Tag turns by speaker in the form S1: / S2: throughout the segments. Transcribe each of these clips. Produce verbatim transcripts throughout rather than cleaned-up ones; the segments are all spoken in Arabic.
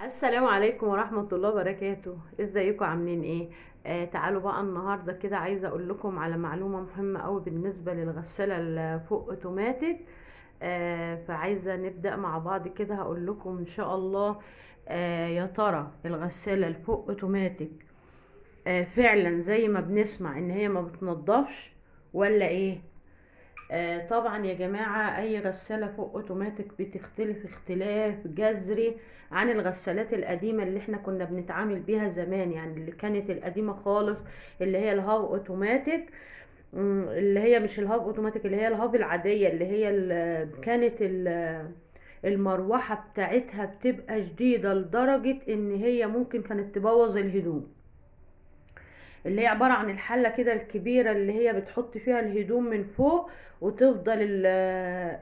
S1: السلام عليكم ورحمة الله وبركاته. ازيكم عاملين ايه؟ آه تعالوا بقى النهاردة كده عايزة اقول لكم على معلومة مهمة قوي بالنسبة للغسالة الفوق اوتوماتيك. آه فعايزة نبدأ مع بعض كده، هقول لكم ان شاء الله. آه يا ترى الغسالة الفوق اوتوماتيك آه فعلا زي ما بنسمع ان هي ما بتنضفش ولا ايه؟ آه طبعا يا جماعة، اي غسالة فوق اوتوماتيك بتختلف اختلاف جذري عن الغسالات القديمة اللي احنا كنا بنتعامل بيها زمان، يعني اللي كانت القديمة خالص، اللي هي الهاف اوتوماتيك. مم، اللي هي مش الهاف اوتوماتيك، اللي هي الهاف العادية، اللي هي ال- كانت ال- المروحة بتاعتها بتبقى شديدة لدرجة ان هي ممكن كانت تبوظ الهدوم. اللي هي عبارة عن الحلة كده الكبيرة اللي هي بتحط فيها الهدوم من فوق، وتفضل ال-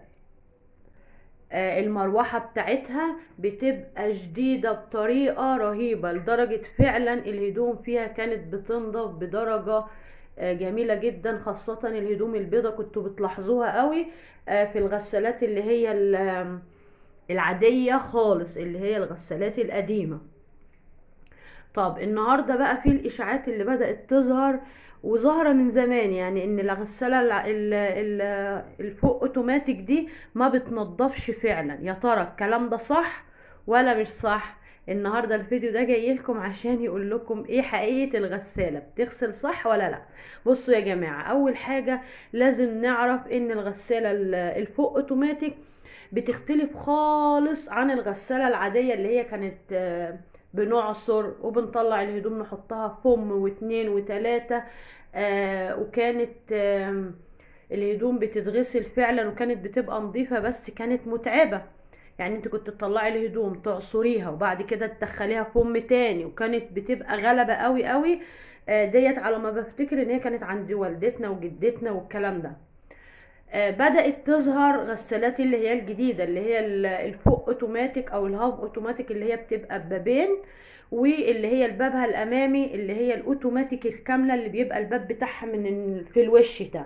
S1: آه، المروحة بتاعتها بتبقى شديدة بطريقة رهيبة، لدرجة فعلا الهدوم فيها كانت بتنضف بدرجة آه، جميلة جدا، خاصة الهدوم البيضة كنتوا بتلاحظوها قوي آه، في الغسالات اللي هي ال- العادية خالص، اللي هي الغسالات القديمة. طب النهارده بقى في الاشاعات اللي بدأت تظهر، وظاهرة من زمان، يعني ان الغسالة الع- ال- ال- الفوق اوتوماتيك دي ما بتنضفش فعلا. يا ترى الكلام ده صح ولا مش صح؟ النهارده الفيديو ده جاي لكم عشان يقول لكم ايه حقيقة الغسالة، بتغسل صح ولا لا. بصوا يا جماعة، اول حاجة لازم نعرف ان الغسالة ال- الفوق اوتوماتيك بتختلف خالص عن الغسالة العادية اللي هي كانت آه، بنعصر وبنطلع الهدوم نحطها فم واتنين وتلاتة. آه وكانت آه الهدوم بتتغسل فعلا وكانت بتبقى نظيفة، بس كانت متعبة. يعني انت كنت تطلعي الهدوم تعصريها وبعد كده تدخليها فم تاني، وكانت بتبقى غلبة قوي قوي. آه ديت على ما بفتكر ان هي كانت عند والدتنا وجدتنا والكلام ده. آه، بدأت تظهر غسالات اللي هي الجديدة، اللي هي ال- الفوق اوتوماتيك او الهاف اوتوماتيك، اللي هي بتبقى ببابين، واللي هي البابها الامامي اللي هي الاوتوماتيك الكاملة اللي بيبقى الباب بتاعها من ال- في الوش ده.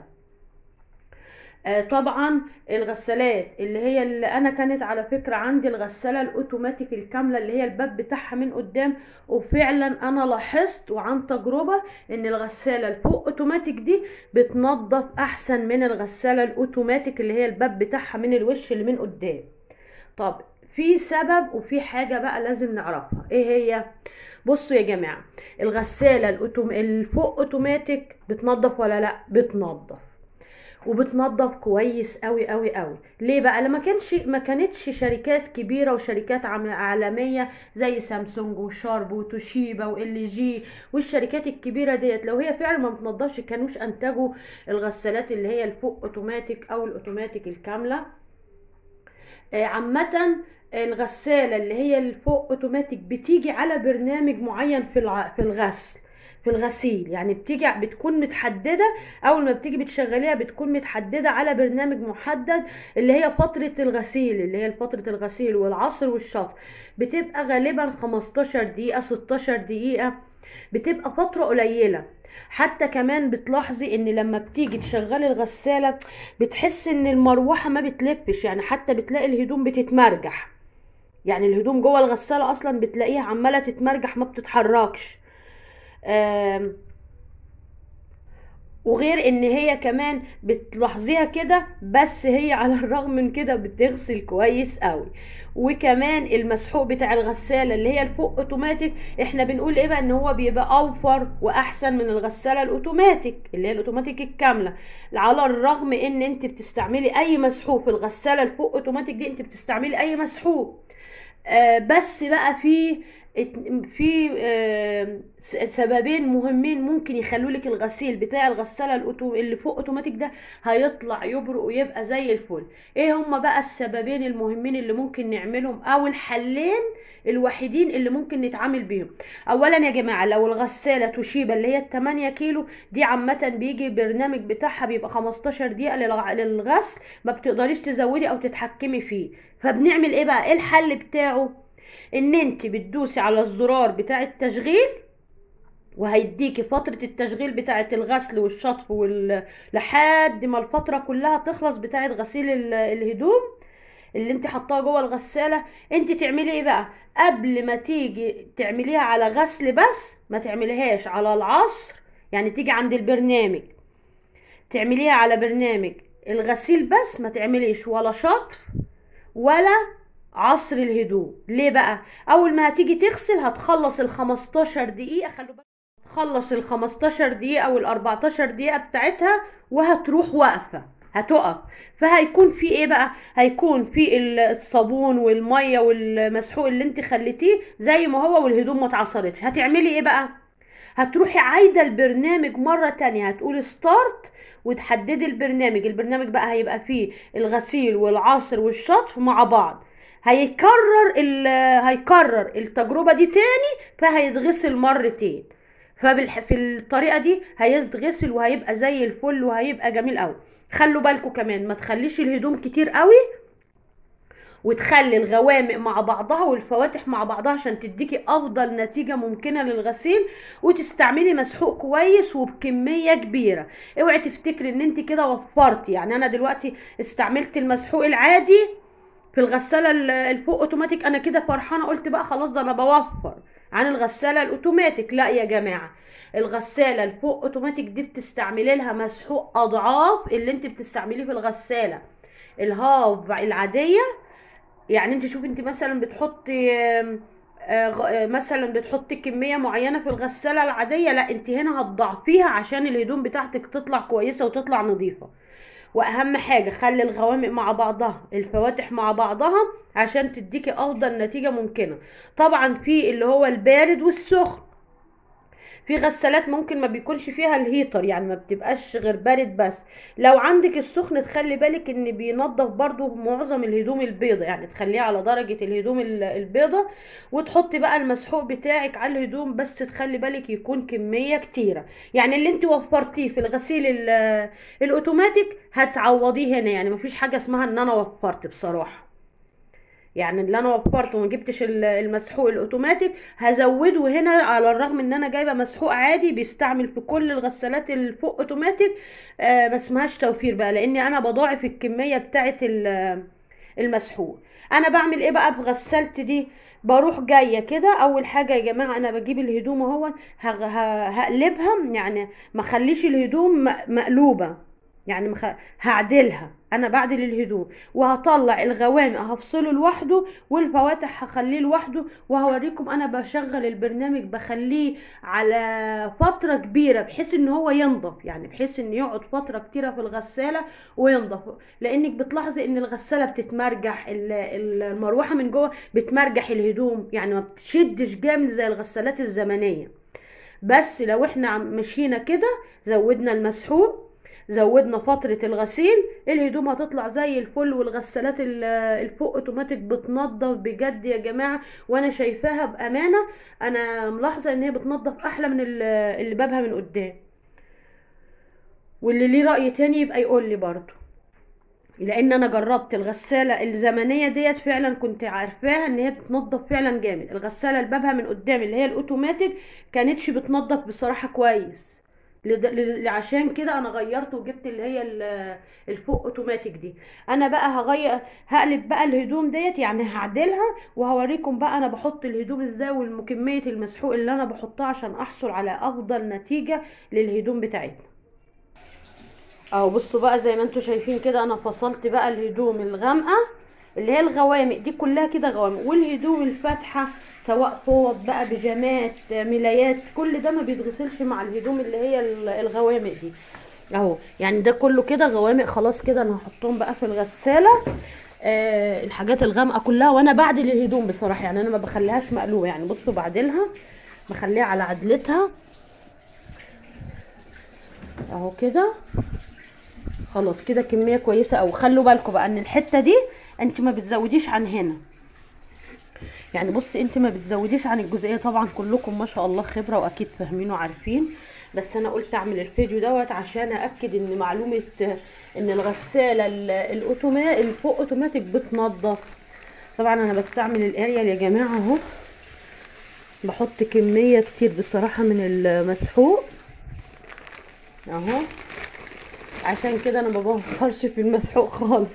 S1: آه، طبعا الغسالات اللي هي اللي انا كانت على فكرة عندي الغسالة الاوتوماتيك الكاملة اللي هي الباب بتاعها من قدام، وفعلا انا لاحظت وعن تجربة ان الغسالة الفوق اوتوماتيك دي بتنظف احسن من الغسالة الاوتوماتيك اللي هي الباب بتاعها من الوش اللي من قدام. طب في سبب وفي حاجة بقى لازم نعرفها، ايه هي؟ بصوا يا جماعة، الغسالة الأوتوم... الفوق اوتوماتيك بتنظف ولا لا؟ بتنظف، وبتنظف كويس قوي قوي قوي. ليه بقى؟ لما كانش ما كانتش شركات كبيره وشركات عم- عالميه زي سامسونج وشارب وتوشيبا وال جي والشركات الكبيره ديت، لو هي فعلا ما بتنضفش كانوش انتجوا الغسالات اللي هي الفوق اوتوماتيك او الاوتوماتيك الكامله. آه، عامة الغسالة اللي هي الفوق اوتوماتيك بتيجي على برنامج معين في الع... في الغسل، في الغسيل، يعني بتيجي بتكون متحددة. اول ما بتيجي بتشغليها بتكون متحددة على برنامج محدد، اللي هي فترة الغسيل، اللي هي فترة الغسيل والعصر والشطف. بتبقى غالبا خمستاشر دقيقة ستاشر دقيقة، بتبقى فترة قليلة. حتى كمان بتلاحظي ان لما بتيجي تشغلي الغسالة بتحس ان المروحة ما بتلفش، يعني حتى بتلاقي الهدوم بتتمرجح. يعني الهدوم جوه الغسالة اصلا بتلاقيها عمالة تتمرجح ما بتتحركش. آم، وغير ان هي كمان بتلاحظيها كده، بس هي على الرغم من كده بتغسل كويس قوي. وكمان المسحوق بتاع الغسالة اللي هي الفوق اوتوماتيك، احنا بنقول ايه بقى؟ ان هو بيبقى اوفر واحسن من الغسالة الاوتوماتيك اللي هي الاوتوماتيك الكاملة. على الرغم ان انت بتستعملي اي مسحوق في الغسالة الفوق اوتوماتيك دي، انت بتستعملي اي مسحوق. آه، بس بقى في ات- في آه، س- سببين مهمين ممكن يخلوا لك الغسيل بتاع الغساله الأوتو اللي فوق اوتوماتيك ده هيطلع يبرق ويبقى زي الفل. ايه هما بقى السببين المهمين اللي ممكن نعملهم، او الحلين الوحيدين اللي ممكن نتعامل بيهم؟ اولا يا جماعه، لو الغساله توشيبا اللي هي تمانية كيلو دي، عامه بيجي برنامج بتاعها بيبقى خمستاشر دقيقه للغ- للغسل، ما بتقدريش تزودي او تتحكمي فيه. فبنعمل ايه بقى؟ ايه الحل بتاعه؟ ان انت بتدوسي على الزرار بتاع التشغيل، وهيديكي فترة التشغيل بتاعة الغسل والشطف وال... لحد ما الفترة كلها تخلص بتاعة غسيل ال- الهدوم. اللي انت حطاها جوه الغساله، انت تعملي ايه بقى؟ قبل ما تيجي تعمليها على غسل بس، ما تعمليهاش على العصر. يعني تيجي عند البرنامج تعمليها على برنامج الغسيل بس، ما تعمليش ولا شطف ولا عصر الهدوم. ليه بقى؟ اول ما هتيجي تغسل هتخلص ال خمستاشر دقيقه، خلوا بالك تخلص ال خمستاشر دقيقه او ال اربعتاشر دقيقه بتاعتها وهتروح واقفه، هتقف. فهيكون في ايه بقى؟ هيكون في الصابون والميه والمسحوق اللي انت خليتيه زي ما هو، والهدوم ما اتعصرتش. هتعملي ايه بقى؟ هتروحي عايده البرنامج مره تانية، هتقولي ستارت وتحددي البرنامج. البرنامج بقى هيبقى فيه الغسيل والعصر والشطف مع بعض. هيكرر ال هيكرر التجربه دي تاني، فهيتغسل مرتين. ففي الطريقه دي هيتغسل وهيبقى زي الفل وهيبقى جميل قوي. خلوا بالكم كمان ما تخليش الهدوم كتير قوي، وتخلي الغوامق مع بعضها والفواتح مع بعضها عشان تديكي افضل نتيجة ممكنة للغسيل. وتستعملي مسحوق كويس وبكمية كبيرة. اوعي تفتكري ان انت كده وفرتي. يعني انا دلوقتي استعملت المسحوق العادي في الغسالة الفوق اوتوماتيك، انا كده فرحانة، قلت بقى خلاص ده انا بوفر عن الغسالة الاوتوماتيك. لا يا جماعة، الغسالة الفوق اوتوماتيك دي بتستعملي لها مسحوق اضعاف اللي انت بتستعمليه في الغسالة الهاف العادية. يعني انت شوفي، انت مثلا بتحطي مثلا بتحطي كمية معينة في الغسالة العادية، لا انت هنا هتضعفيها عشان الهدوم بتاعتك تطلع كويسة وتطلع نظيفة. واهم حاجة خلي الغوامق مع بعضها، الفواتح مع بعضها، عشان تديكي افضل نتيجة ممكنة. طبعا في اللي هو البارد والسخن. في غسالات ممكن ما بيكونش فيها الهيتر، يعني ما بتبقاش غير بارد بس. لو عندك السخن تخلي بالك ان بينظف برضو معظم الهدوم البيضة، يعني تخليها على درجة الهدوم البيضة، وتحطي بقى المسحوق بتاعك على الهدوم، بس تخلي بالك يكون كمية كتيرة. يعني اللي انت وفرتيه في الغسيل الاوتوماتيك هتعوضيه هنا. يعني مفيش حاجة اسمها ان انا وفرت بصراحة. يعني اللي انا وفرته وما جبتش المسحوق الاوتوماتيك هزوده هنا، على الرغم ان انا جايبه مسحوق عادي بيستعمل في كل الغسالات الفوق اوتوماتيك. آه ما اسمهاش توفير بقى، لاني انا بضاعف الكميه بتاعه المسحوق. انا بعمل ايه بقى بغسالتي دي؟ بروح جايه كده، اول حاجه يا جماعه انا بجيب الهدوم اهو هقلبها، يعني ما اخليش الهدوم مقلوبه، يعني مخ... هعدلها. انا بعدل الهدوم وهطلع الغوامق هفصله لوحده، والفواتح هخليه لوحده. وهوريكم انا بشغل البرنامج بخليه على فترة كبيرة بحيث ان هو ينضف، يعني بحيث ان يقعد فترة كتيرة في الغسالة وينضف. لانك بتلاحظي ان الغسالة بتتمرجح، المروحة من جوه بتمرجح الهدوم، يعني ما بتشدش جامد زي الغسالات الزمنية. بس لو احنا مشينا كده، زودنا المسحوق، زودنا فترة الغسيل، الهدوم هتطلع زي الفل. والغسالات الفوق اوتوماتيك بتنظف بجد يا جماعة، وانا شايفاها بامانة. انا ملاحظة ان هي بتنظف احلى من اللي بابها من قدام. واللي ليه رأي تاني يبقى يقول لي برضو، لان انا جربت الغسالة الزمنية ديت فعلا، كنت عارفاها ان هي بتنظف فعلا جامد. الغسالة اللي بابها من قدام اللي هي الاوتوماتيك كانتش بتنظف بصراحة كويس، عشان كده انا غيرت وجبت اللي هي الفوق اوتوماتيك دي. انا بقى هغير، هقلب بقى الهدوم ديت، يعني هعدلها وهوريكم بقى انا بحط الهدوم ازاي وكميه المسحوق اللي انا بحطها عشان احصل على افضل نتيجه للهدوم بتاعتنا. اهو بصوا بقى زي ما انتم شايفين كده، انا فصلت بقى الهدوم الغامقه اللي هي الغوامق دي كلها كده غوامق، والهدوم الفاتحه سواء فوط بقى، بيجامات، ملايات، كل ده ما بيتغسلش مع الهدوم اللي هي الغوامق دي. اهو يعني ده كله كده غوامق. خلاص كده انا هحطهم بقى في الغساله، آه الحاجات الغامقه كلها. وانا بعدل الهدوم بصراحه، يعني انا ما بخليهاش مقلوبه. يعني بصوا بعدلها، بخليها على عدلتها اهو كده. خلاص كده كميه كويسه. او خلوا بالكم بقى ان الحته دي انت ما بتزوديش عن هنا، يعني بص انت ما بتزوديش عن الجزئيه. طبعا كلكم ما شاء الله خبره واكيد فاهمين وعارفين، بس انا قلت اعمل الفيديو دوت عشان ااكد ان معلومه ان الغساله الاوتوماتيك الفوق اوتوماتيك بتنظف. طبعا انا بستعمل الاريال يا جماعه اهو، بحط كميه كتير بصراحه من المسحوق اهو، عشان كده انا ما بوفرش في المسحوق خالص.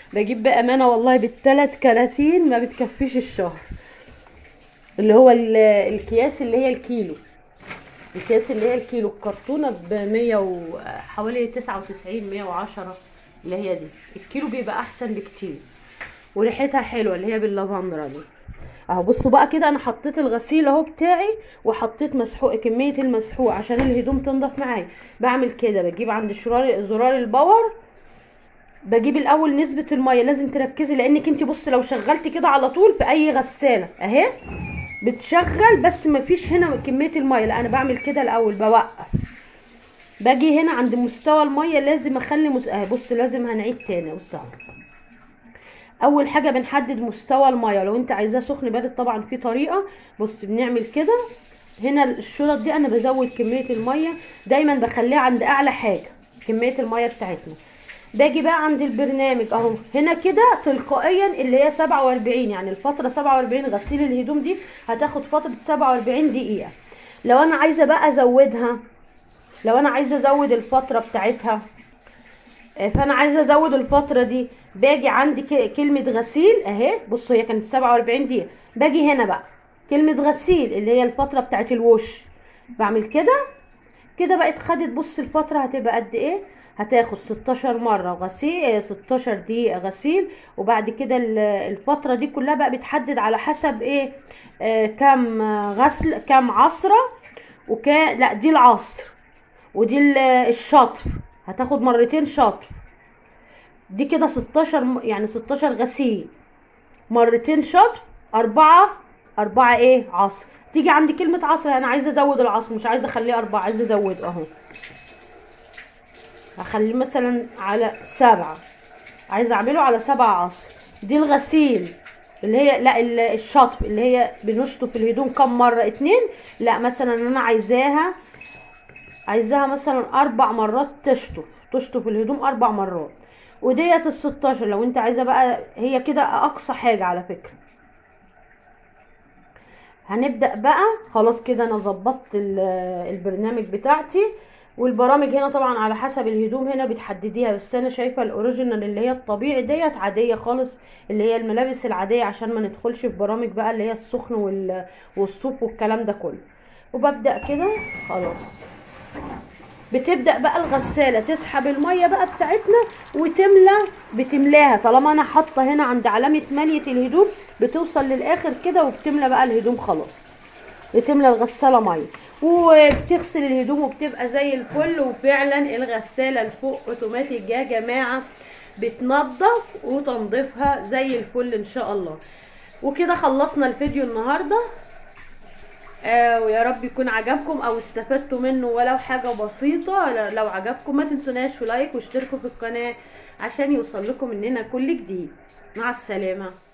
S1: بجيب بامانه والله بالثلاث كراتين ما بتكفيش الشهر، اللي هو الاكياس اللي هي الكيلو، الكيس اللي هي الكيلو، الكرتونه بمية وحوالي تسعة وتسعين مية وعشرة، اللي هي دي الكيلو بيبقى احسن بكتير وريحتها حلوه اللي هي باللافندرا دي اهو. بصوا بقى كده انا حطيت الغسيل اهو بتاعي وحطيت مسحوق كميه المسحوق عشان الهدوم تنضف معايا. بعمل كده بجيب عند زرار زرار الباور، بجيب الاول نسبه الميه، لازم تركزي لانك انت بص لو شغلتي كده على طول في اي غساله اهي بتشغل بس مفيش هنا كميه الميه، لا انا بعمل كده الاول بوقف، باجي هنا عند مستوى الميه لازم اخلي مس... اهي بص لازم هنعيد تاني. بص اول حاجه بنحدد مستوى الميه، لو انت عايزاه سخن بارد طبعا في طريقه. بص بنعمل كده هنا الشرط دي انا بزود كميه الميه دايما بخليها عند اعلى حاجه كميه الميه بتاعتنا. باجي بقى عند البرنامج اهو هنا كده تلقائيا اللي هي سبعة واربعين، يعني الفتره سبعة واربعين غسيل الهدوم دي هتاخد فتره سبعة واربعين دقيقه. لو انا عايزه بقى ازودها، لو انا عايزه ازود الفتره بتاعتها، فانا عايزه ازود الفتره دي باجي عندي كلمه غسيل اهي. بصوا هي كانت سبعة واربعين دقيقه، باجي هنا بقى كلمه غسيل اللي هي الفتره بتاعت الوش، بعمل كده كده بقت خدت. بص الفتره هتبقى قد ايه، هتاخد ستاشر مره غسيل، ستاشر دقيقه غسيل. وبعد كده الفتره دي كلها بقى بتحدد على حسب ايه، آه كام غسل كام عصره وكا لا دي العصر ودي الشطف، هتاخد مرتين شطف، دي كده ستاشر يعني ستاشر غسيل مرتين شطف، اربعة اربعة ايه عصر. تيجي عندي كلمة عصر انا عايزة ازود العصر مش عايزة اخليه اربعة، عايزة ازود اهو هخليه مثلا على سبعة، عايزة اعمله على سبعة عصر. دي الغسيل اللي هي لا الشطف اللي هي بنشطف الهدوم كم مرة، اتنين. لا مثلا انا عايزاها عايزاها مثلا اربع مرات تشطف تشطف الهدوم اربع مرات. وديت الستاشر لو انت عايزه بقى، هي كده اقصى حاجه على فكره. هنبدا بقى خلاص كده انا ظبطت البرنامج بتاعتي، والبرامج هنا طبعا على حسب الهدوم هنا بتحدديها، بس انا شايفه الاوريجينال اللي هي الطبيعي ديت عاديه خالص، اللي هي الملابس العاديه عشان ما ندخلش في برامج بقى اللي هي السخن والصوف والكلام ده كله. وببدا كده خلاص بتبدأ بقى الغسالة تسحب المية بقى بتاعتنا وتملى، بتملاها طالما انا حاطة هنا عند علامة ملية الهدوم بتوصل للاخر كده وبتملى بقى الهدوم خلاص، بتملى الغسالة مية وبتغسل الهدوم وبتبقى زي الفل. وفعلا الغسالة الفوق اوتوماتيك يا جماعة بتنظف وتنظيفها زي الفل ان شاء الله. وكده خلصنا الفيديو النهاردة، آه ويا رب يكون عجبكم او استفدتوا منه ولو حاجة بسيطة. لو عجبكم ما تنسوناش في لايك واشتركوا في القناة عشان يوصل لكم مننا كل جديد. مع السلامة.